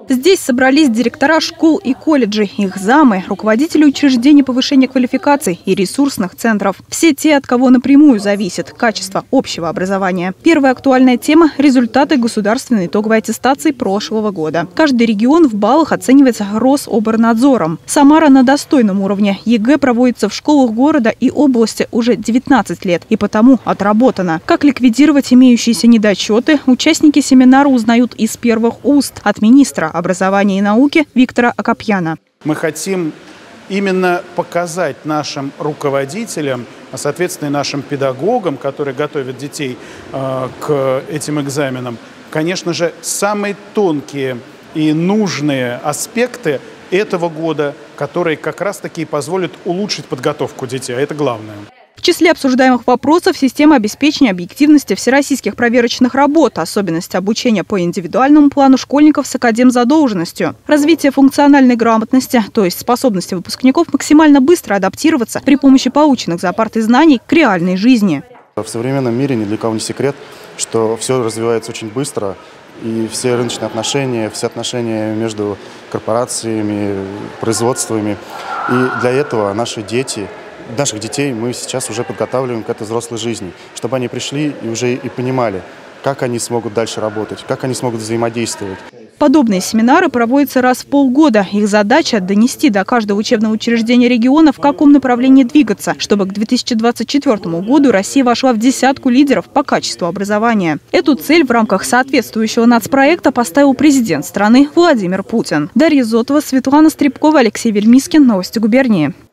Здесь собрались директора школ и колледжей, их замы, руководители учреждений повышения квалификаций и ресурсных центров. Все те, от кого напрямую зависит качество общего образования. Первая актуальная тема – результаты государственной итоговой аттестации прошлого года. Каждый регион в баллах оценивается Рособорнадзором. Самара на достойном уровне. ЕГЭ проводится в школах города и области уже 19 лет и потому отработано. Как ликвидировать имеющиеся недочеты, участники семинара узнают из первых уст от министра образования и науки Виктора Акопьяна. Мы хотим именно показать нашим руководителям, а соответственно и нашим педагогам, которые готовят детей к этим экзаменам, конечно же, самые тонкие и нужные аспекты этого года, которые как раз-таки позволят улучшить подготовку детей, а это главное. В числе обсуждаемых вопросов система обеспечения объективности всероссийских проверочных работ, особенности обучения по индивидуальному плану школьников с академзадолженностью, развитие функциональной грамотности, то есть способности выпускников максимально быстро адаптироваться при помощи полученных за партой знаний к реальной жизни. В современном мире ни для кого не секрет, что все развивается очень быстро, и все рыночные отношения, все отношения между корпорациями, производствами. И для этого наших детей мы сейчас уже подготавливаем к этой взрослой жизни, чтобы они пришли и уже и понимали, как они смогут дальше работать, как они смогут взаимодействовать. Подобные семинары проводятся раз в полгода. Их задача – донести до каждого учебного учреждения региона, в каком направлении двигаться, чтобы к 2024 году Россия вошла в десятку лидеров по качеству образования. Эту цель в рамках соответствующего нацпроекта поставил президент страны Владимир Путин. Дарья Зотова, Светлана Стребкова, Алексей Вельмискин. Новости губернии.